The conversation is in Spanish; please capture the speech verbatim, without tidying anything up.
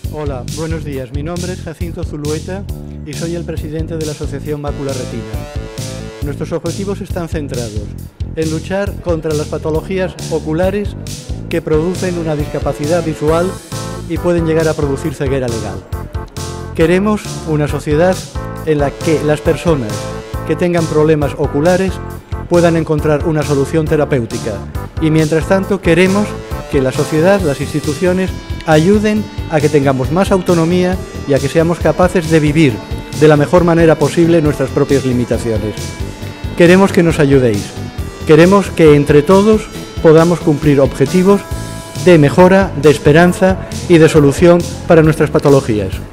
Hola, buenos días. Mi nombre es Jacinto Zulueta y soy el presidente de la Asociación Mácula Retina. Nuestros objetivos están centrados en luchar contra las patologías oculares que producen una discapacidad visual y pueden llegar a producir ceguera legal. Queremos una sociedad en la que las personas que tengan problemas oculares puedan encontrar una solución terapéutica y, mientras tanto, queremos que la sociedad, las instituciones, ayuden a que tengamos más autonomía y a que seamos capaces de vivir de la mejor manera posible nuestras propias limitaciones. Queremos que nos ayudéis, queremos que entre todos podamos cumplir objetivos de mejora, de esperanza y de solución para nuestras patologías.